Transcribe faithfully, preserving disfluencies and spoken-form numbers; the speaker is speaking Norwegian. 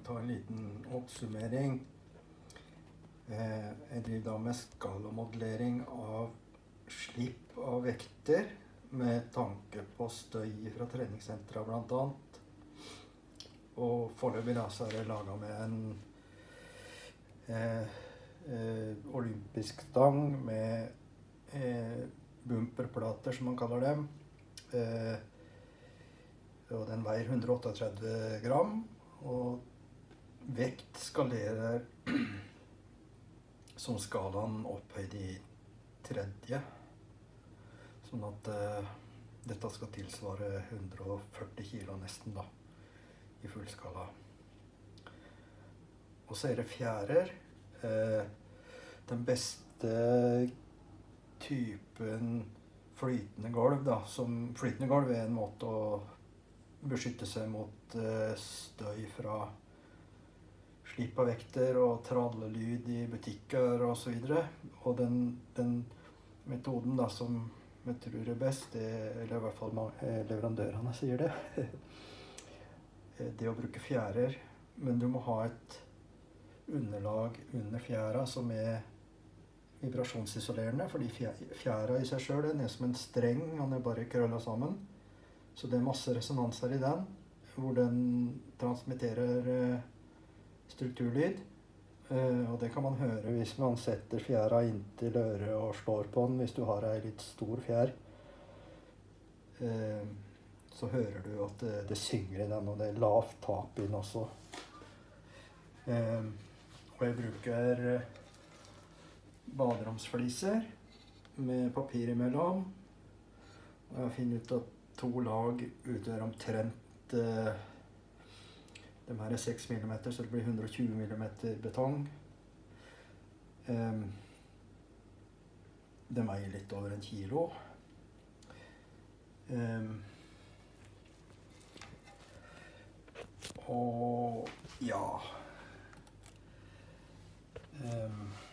ta en liten oppsummering. Eh, jeg driver da med skalamodellering av slipp av vekter med tanke på støy fra treningssentra blant annet. Og foreløpig da så er det laget med en eh, eh, olympisk stang med eh, bumperplater, som man kaller dem. Eh, og den veier hundre og trettioåtte gram, og vekt skalerer som skalaen opphøyd i tredje, sånn at eh, dette skal tilsvare hundre og førti kilo nesten da, i fullskala. Og så er det fjærer. Eh, den beste typen flytende gulv da, som flytende gulv er en måte å beskytte seg mot eh, støy fra slipp av vekter og trallelyd i butikker og så videre. Og den, den metoden da, som jeg tror er best, det, eller i hvert fall leverandørene sier det, det å bruke fjærer. Men du må ha et underlag under fjæra som er vibrasjonsisolerende, fordi fjæra i seg selv er som en streng, han er bare krøllet sammen. Så det er masse resonanser i den, hvor den transmitterer eh, strukturlyd. Eh, og det kan man høre hvis man setter fjæra inntil øret og slår på den, hvis du har en litt stor fjær. Eh, så hører du at det, det synger i den, og det er lavt tap i den også. Eh, og jeg bruker baderomsfliser med papir imellom. Og jeg har funnet ut at to lag utgjør omtrent eh, de her er seks millimeter, så det blir hundre og tjue millimeter betong. Eh, de veier litt over en kilo. Eh, og ja... Um,